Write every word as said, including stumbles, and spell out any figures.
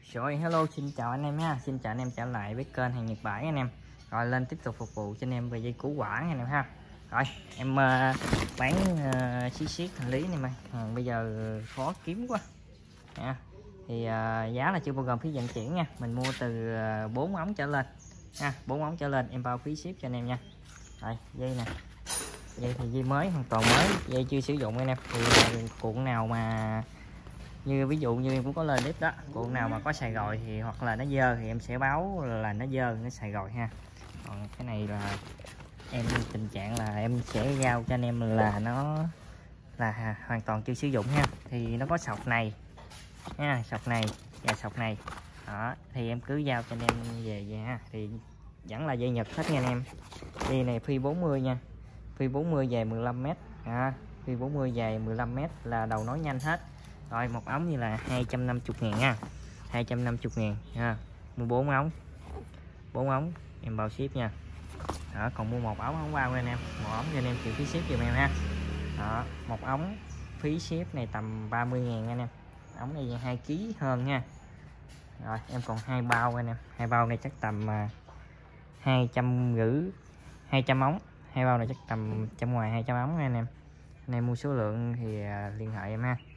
Rồi hello, xin chào anh em ha, xin chào anh em trở lại với kênh hàng Nhật Bản anh em. Rồi lên tiếp tục phục vụ cho anh em về dây củ quả anh em ha. Rồi em uh, bán uh, xí xiết hành lý này mà hàng bây giờ khó kiếm quá nha. Thì uh, giá là chưa bao gồm phí vận chuyển nha, mình mua từ uh, bốn ống trở lên ha, bốn ống trở lên em bao phí ship cho anh em nha. Rồi dây nè, dây thì dây mới hoàn toàn mới, dây chưa sử dụng anh em. Thì uh, cuộn nào mà như ví dụ như em cũng có lên clip đó, cuộn nào mà có xài rồi thì hoặc là nó dơ thì em sẽ báo là nó dơ, nó xài rồi ha. Còn cái này là em tình trạng là em sẽ giao cho anh em là nó là hoàn toàn chưa sử dụng ha. Thì nó có sọc này ha, sọc này và sọc này đó, thì em cứ giao cho anh em về vậy ha. Thì vẫn là dây Nhật hết nha anh em. Dây này phi bốn mươi nha, phi bốn mươi dài mười lăm mét à, phi bốn mươi dài mười lăm mét là đầu nối nhanh hết. Rồi một ống như là hai trăm năm mươi ngàn nha, hai trăm năm mươi ngàn ha. Mua bốn ống, bốn ống em bao ship nha. Đó, còn mua một ống không bao anh em, một ống cho anh em chịu phí ship giùm em ha. Đó, một ống phí ship này tầm ba mươi ngàn anh em. Ống này hai ký hơn nha. Rồi em còn hai bao anh em, hai bao này chắc tầm uh, hai trăm rưỡi, hai trăm ống, hai bao này chắc tầm trong ngoài hai trăm ống anh em. Anh em mua số lượng thì uh, liên hệ em ha.